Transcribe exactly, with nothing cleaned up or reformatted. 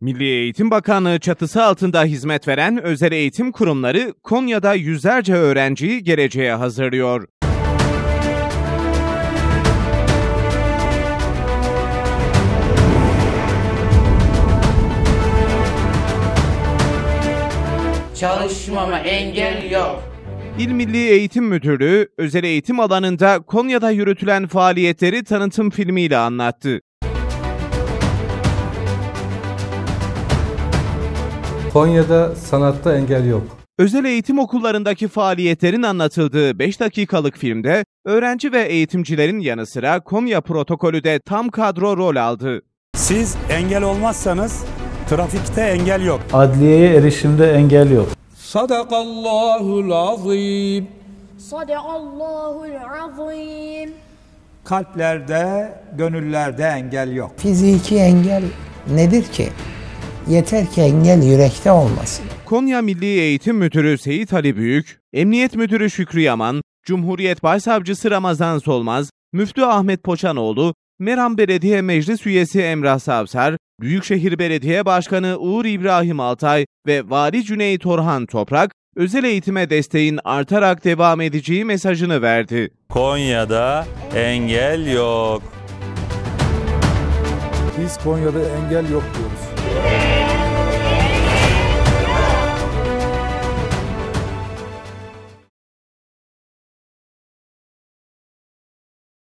Milli Eğitim Bakanlığı çatısı altında hizmet veren özel eğitim kurumları Konya'da yüzlerce öğrenciyi geleceğe hazırlıyor. Çalışmama engel yok. İl Milli Eğitim Müdürlüğü, özel eğitim alanında Konya'da yürütülen faaliyetleri tanıtım filmiyle anlattı. Konya'da sanatta engel yok. Özel eğitim okullarındaki faaliyetlerin anlatıldığı beş dakikalık filmde, öğrenci ve eğitimcilerin yanı sıra Konya protokolü de tam kadro rol aldı. Siz engel olmazsanız trafikte engel yok. Adliyeye erişimde engel yok. Sadakallahul azim. Sadakallahul azim. Kalplerde, gönüllerde engel yok. Fiziki engel nedir ki? Yeter ki engel yürekte olmasın. Konya Milli Eğitim Müdürü Seyit Ali Büyük, Emniyet Müdürü Şükrü Yaman, Cumhuriyet Başsavcısı Ramazan Solmaz, Müftü Ahmet Poçanoğlu, Meram Belediye Meclis Üyesi Emrah Savsar, Büyükşehir Belediye Başkanı Uğur İbrahim Altay ve Vali Cüneyt Orhan Toprak, özel eğitime desteğin artarak devam edeceği mesajını verdi. Konya'da engel yok. Biz Konya'da engel yok diyoruz.